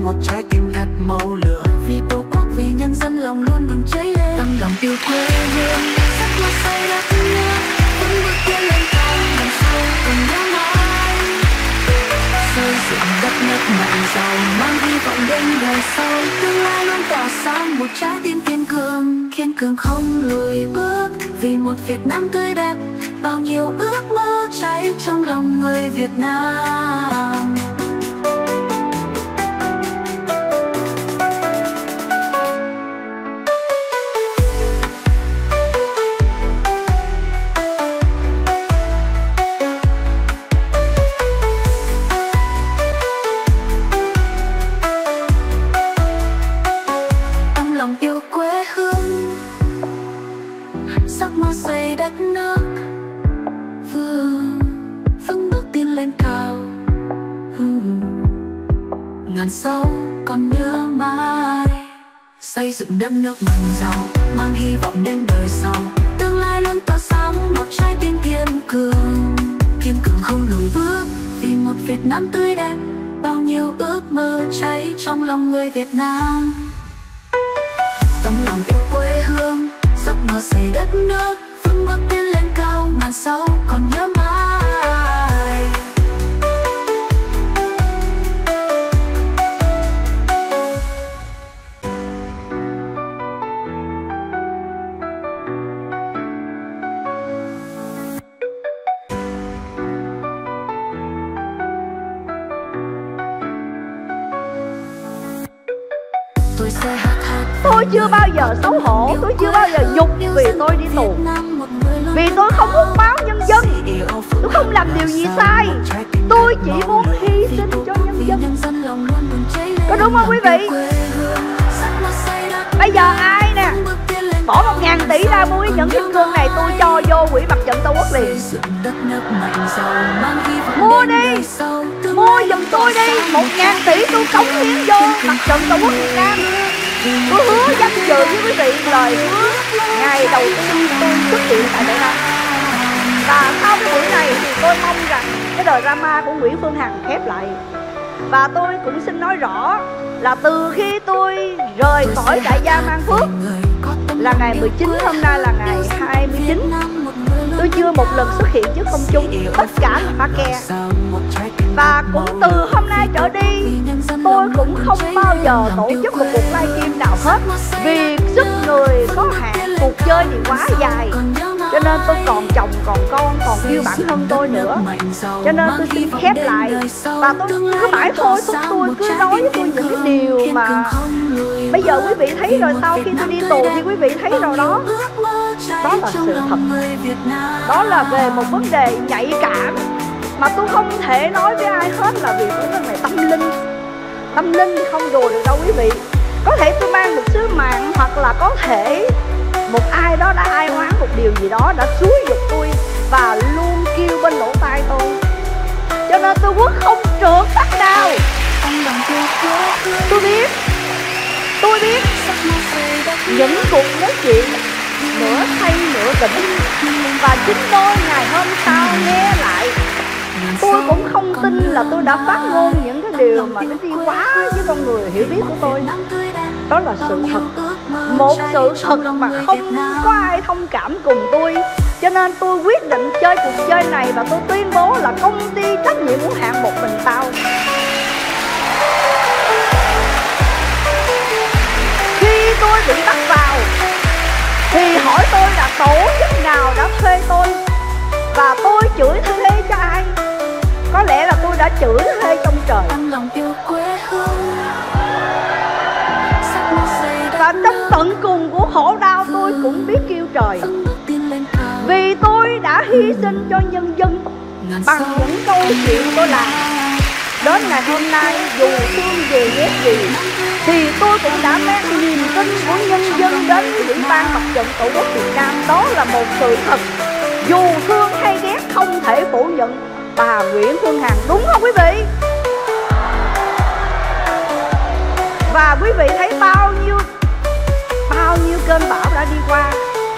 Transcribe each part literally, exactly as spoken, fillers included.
một trái tim thật màu lửa. Vì tổ quốc, vì nhân dân lòng luôn bừng cháy lên. Tâm lòng yêu quê hương, sắc mơ say đất nước, vững bước tiến lên cao ngàn sâu cùng nhớ mãi. Xây dựng đất nước mạnh giàu, mang hy vọng đến đời sau. Tương lai luôn tỏa sáng, một trái tim kiên cường, kiên cường không lùi bước. Vì một Việt Nam tươi đẹp, bao nhiêu ước mơ cháy trong lòng người Việt Nam. Tâm lòng yêu quê hương, giấc mơ xây đất nước, vững bước tiến lên cao. Ngàn sâu còn nhớ mãi. Xây dựng đất nước mạnh giàu, mang hy vọng đến đời sau. Tương lai luôn tỏa sáng, một trái tim kiên cường, kiên cường không lùi bước. Vì một Việt Nam tươi đẹp, bao nhiêu ước mơ cháy trong lòng người Việt Nam. Tấm lòng yêu quê hương, giấc mơ xây đất nước, vững bước tiến lên cao ngàn sâu còn nhớ mãi. Tôi sẽ hát hát. Tôi chưa bao giờ xấu hổ, tôi chưa bao giờ nhục vì tôi đi tù, vì tôi không hút máu nhân dân, tôi không làm điều gì sai, tôi chỉ muốn hy sinh cho nhân dân. Có đúng không quý vị? Bây giờ ai nè bỏ một ngàn tỷ ra mua những kim cương này, tôi cho vô quỹ mặt trận Tổ quốc liền. Mua đi, mua giùm tôi đi, một ngàn tỷ tôi cống hiến vô mặt trận Tổ quốc Việt Nam. Tôi hứa danh dự với quý vị, lời hứa ngày đầu tiên tôi xuất hiện tại Đại Nam. Và sau cái buổi này thì tôi mong rằng cái đời drama của Nguyễn Phương Hằng khép lại. Và tôi cũng xin nói rõ là từ khi tôi rời khỏi trại giam An Phước là ngày mười chín, hôm nay là ngày hai mươi chín, tôi chưa một lần xuất hiện trước công chúng, tất cả là pha ke. Và cũng từ hôm nay trở đi, tôi cũng không bao giờ tổ chức một cuộc livestream nào hết, vì sức người có hạn, cuộc chơi thì quá dài. Cho nên tôi còn chồng, còn con, còn yêu bản thân tôi nữa. Cho nên tôi xin khép lại. Và tôi cứ mãi thôi, tôi, tôi cứ nói với tôi những cái điều mà bây giờ quý vị thấy rồi. Sau khi tôi đi tù thì quý vị thấy rồi đó. Đó là sự thật. Đó là về một vấn đề nhạy cảm mà tôi không thể nói với ai hết, là vì cái vấn đề tâm linh. Tâm linh thì không đùa được đâu quý vị. Có thể tôi mang một sứ mạng, hoặc là có thể một ai đó đã ai oán một điều gì đó, đã xúi giục tôi và luôn kêu bên lỗ tai tôi. Cho nên tôi quyết không trượt bắt đầu. Tôi biết, tôi biết những cuộc nói chuyện nửa say nửa tỉnh, và chính tôi ngày hôm sau nghe lại, tôi cũng không tin là tôi đã phát ngôn những cái điều mà nó đi quá với con người hiểu biết của tôi. Đó là sự thật, một sự thật mà không có ai thông cảm cùng tôi. Cho nên tôi quyết định chơi cuộc chơi này, và tôi tuyên bố là công ty trách nhiệm hữu hạn một mình tao. Khi tôi bị bắt vào thì hỏi tôi là tổ chức nào đã thuê tôi, và tôi chửi thuê cho ai. Có lẽ là tôi đã chửi thuê trong trời. Và trong tận cùng của khổ đau tôi cũng biết kêu trời, vì tôi đã hy sinh cho nhân dân bằng những câu chuyện tôi làm. Đến ngày hôm nay, dù thương về ghét gì, thì tôi cũng đã mang niềm tin của nhân dân đến với Ủy ban Mặt trận Tổ quốc Việt Nam. Đó là một sự thật, dù thương hay ghét không thể phủ nhận bà Nguyễn Phương Hằng, đúng không quý vị? Và quý vị thấy bao nhiêu bao nhiêu cơn bão đã đi qua,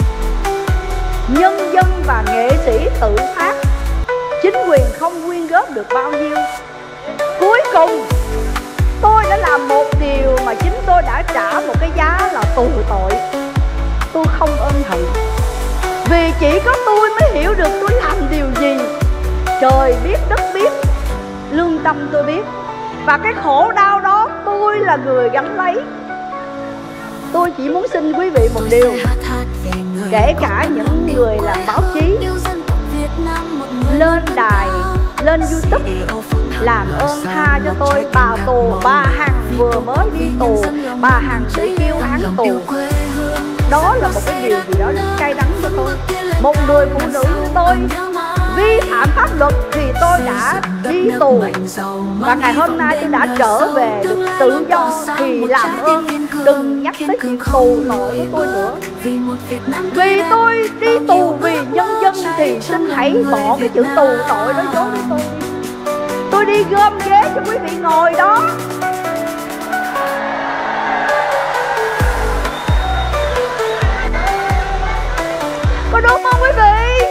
nhân dân và nghệ sĩ tự phát, chính quyền không quyên góp được bao nhiêu. Cuối cùng Tôi đã làm một điều mà chính tôi đã trả một cái giá là tù tội. Tôi không ân hận, vì chỉ có tôi mới hiểu được tôi làm điều gì. Trời biết, đất biết, lương tâm tôi biết. Và cái khổ đau đó tôi là người gánh lấy. Tôi chỉ muốn xin quý vị một điều, kể cả những người làm báo chí, lên đài, lên YouTube, làm ơn tha cho tôi. Bà tù, bà Hằng vừa mới đi tù, bà Hằng bị kêu án tù. Đó là một cái điều gì đó cay đắng cho tôi. Một người phụ nữ như tôi vi phạm pháp luật thì tôi đã đi tù, và ngày hôm nay tôi đã trở về được tự do. Thì làm ơn đừng nhắc tới chuyện tù tội của tôi nữa. Vì tôi đi tù vì nhân dân thì xin hãy bỏ cái chữ tù tội đó dối với tôi. Tôi đi gom ghế cho quý vị ngồi đó. Có đúng không quý vị?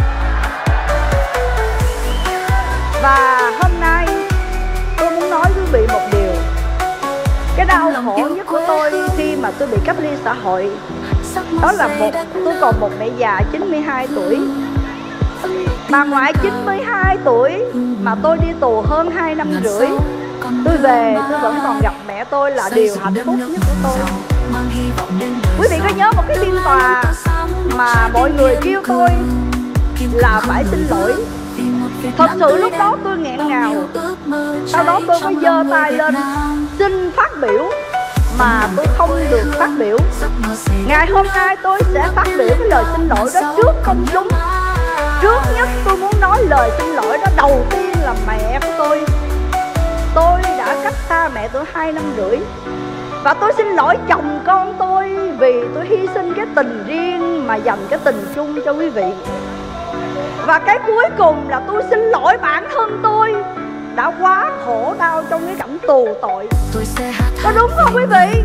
Và hôm nay tôi muốn nói với quý vị một điều. Cái đau khổ nhất của tôi khi mà tôi bị cách ly xã hội, đó là một tôi còn một mẹ già chín mươi hai tuổi, bà ngoại chín mươi hai tuổi mà tôi đi tù hơn hai năm rưỡi. Tôi về tôi vẫn còn gặp mẹ tôi là điều hạnh phúc nhất của tôi. Quý vị có nhớ một cái phiên tòa mà mọi người kêu tôi là phải xin lỗi? Thật sự lúc đó tôi nghẹn ngào. Sau đó tôi mới giơ tay lên xin phát biểu mà tôi không được phát biểu. Ngày hôm nay tôi sẽ phát biểu cái lời xin lỗi đó trước công chúng. Trước nhất tôi muốn nói lời xin lỗi đó đầu tiên là mẹ của tôi. Tôi đã cách xa mẹ tôi hai năm rưỡi. Và tôi xin lỗi chồng con tôi vì tôi hy sinh cái tình riêng mà dành cái tình chung cho quý vị. Và cái cuối cùng là tôi xin lỗi bản thân tôi đã quá khổ đau trong cái cảnh tù tội. Có đúng không quý vị?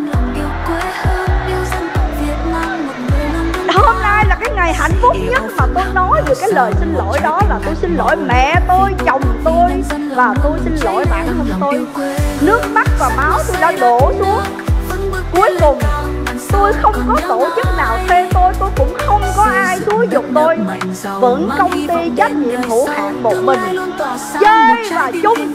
Hôm nay là cái ngày hạnh phúc nhất mà tôi nói được cái lời xin lỗi đó là tôi xin lỗi mẹ tôi, chồng tôi, và tôi xin lỗi bản thân tôi. Nước mắt và máu tôi đã đổ xuống. Cuối cùng tôi không có tổ chức nào thuê tôi, tôi cũng không có ai xúi giục tôi. Vẫn công ty trách nhiệm hữu hạn một mình, chơi và chung.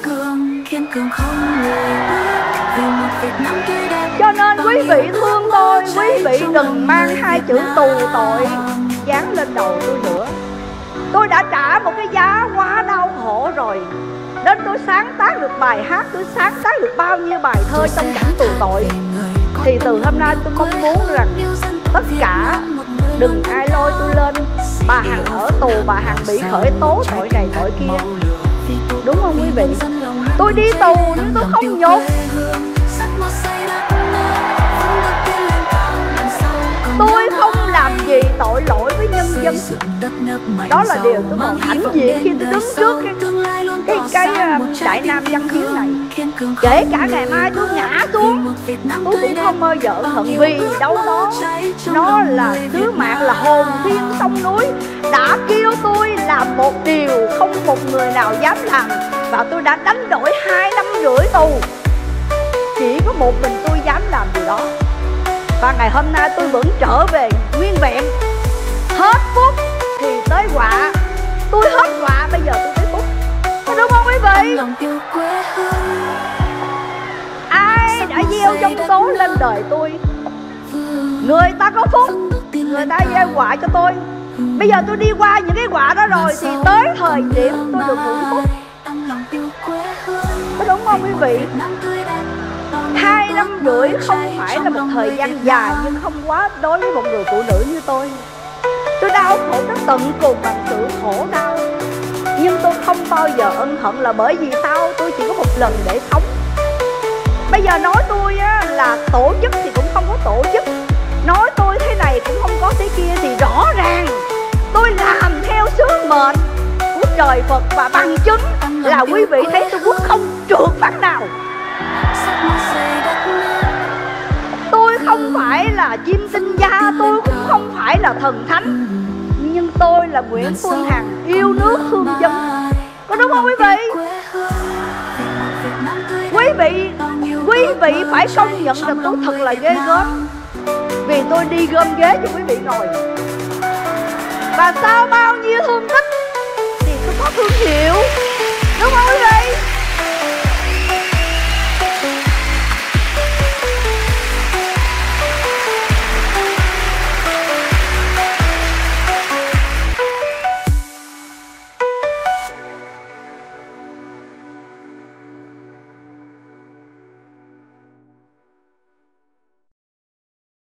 Cho nên quý vị thương tôi, quý vị đừng mang hai chữ tù tội dán lên đầu tôi nữa. Tôi đã trả một cái giá quá đau khổ rồi, nên tôi sáng tác được bài hát, tôi sáng tác được bao nhiêu bài thơ trong cảnh tù tội. Thì từ hôm nay tôi mong muốn rằng tất cả đừng ai lôi tôi lên. Bà Hằng ở tù, bà Hằng bị khởi tố tội này tội kia. Đúng không quý vị? Tôi đi tù nhưng tôi không nhục. Tôi không làm gì tội lỗi với nhân dân. Đó là điều tôi còn hãnh diện khi tôi đứng trước cái, cái, cái uh, Đại Nam Văn Hiến này. Kể cả ngày mai tôi ngã xuống, tôi cũng không bao giờ hận, vì đâu đó nó là sứ mạng, là hồn thiên sông núi đã kêu tôi làm một điều không một người nào dám làm. Và tôi đã đánh đổi hai năm rưỡi tù. Chỉ có một mình tôi dám làm điều đó. Và ngày hôm nay tôi vẫn trở về nguyên vẹn. Hết phúc thì tới họa. Tôi hết họa, bây giờ tôi tới phúc. Có đúng không quý vị? Ai đã gieo dông tố lên đời tôi? Người ta có phúc, người ta gieo họa cho tôi. Bây giờ tôi đi qua những cái họa đó rồi thì tới thời điểm tôi được hưởng phúc. Có đúng không quý vị? Hai năm rưỡi không phải là một thời gian dài, nhưng không quá đối với một người phụ nữ như tôi. Tôi đau khổ tới tận cùng bằng sự khổ đau, nhưng tôi không bao giờ ân hận, là bởi vì sao? Tôi chỉ có một lần để sống. Bây giờ nói tôi á, là tổ chức thì cũng không có tổ chức, nói tôi thế này cũng không có thế kia, thì rõ ràng tôi làm theo sứ mệnh của trời Phật. Và bằng chứng là quý vị thấy tôi Quốc không trượt phát nào. Tôi không phải là chim tinh gia, tôi cũng không phải là thần thánh, nhưng tôi là Nguyễn Phương Hằng, yêu nước thương dân. Có đúng không quý vị? Quý vị, quý vị phải công nhận là tôi thật là ghê gớm, vì tôi đi gom ghế cho quý vị ngồi. Và sau bao nhiêu thương tích thì tôi có thương hiệu, đúng không quý vị?